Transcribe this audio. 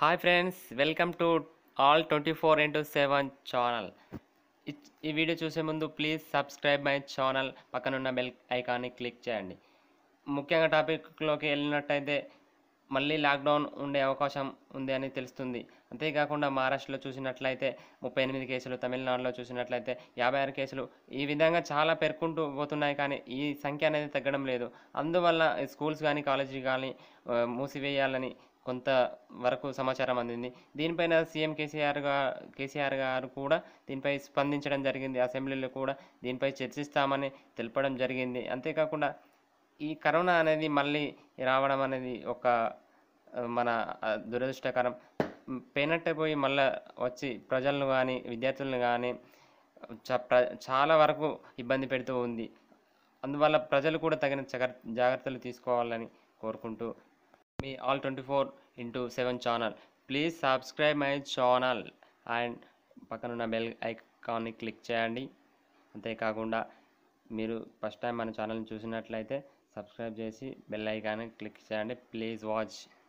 Hi friends, welcome to all 24x7 channel. ఈ video చూసే ముందు ప్లీజ్ సబ్స్క్రైబ్ మై ఛానల్, పక్కనున్న బెల్ ఐకాన్ని క్లిక్ చేయండి. ముఖ్యంగా టాపిక్లోకి వెళ్ళినట్టయితే మళ్ళీ లాక్డౌన్ ఉండే అవకాశం ఉంది అని తెలుస్తుంది. అంతేకాకుండా మహారాష్ట్రలో చూసినట్లయితే 38 కేసులు, తమిళనాడులో చూసినట్లయితే 56 కేసులు, ఈ విధంగా చాలా పెరుగుకుంటూ పోతున్నాయి. కానీ ఈ సంఖ్య అనేది తగ్గడం లేదు. అందువల్ల స్కూల్స్ కానీ కాలేజీ కానీ మూసివేయాలని కొంత వరకు సమాచారం అందింది. దీనిపైన సీఎం కేసీఆర్ గారు కూడా దీనిపై స్పందించడం జరిగింది. అసెంబ్లీలో కూడా దీనిపై చర్చిస్తామని తెలపడం జరిగింది. అంతేకాకుండా ఈ కరోనా అనేది మళ్ళీ రావడం అనేది ఒక మన దురదృష్టకరం. పోయినట్టే పోయి మళ్ళీ వచ్చి ప్రజలను కానీ విద్యార్థులను కానీ చాలా వరకు ఇబ్బంది పెడుతూ ఉంది. అందువల్ల ప్రజలు కూడా తగిన జాగ్రత్తలు తీసుకోవాలని కోరుకుంటూ మీ all 24x7 channel, please subscribe my channel and పక్కనున్న బెల్ ఐకాన్ని క్లిక్ చేయండి. అంతేకాకుండా మీరు ఫస్ట్ టైం మన ఛానల్ని చూసినట్లయితే సబ్స్క్రైబ్ చేసి బెల్ ఐకాన్ని క్లిక్ చేయండి. Please watch.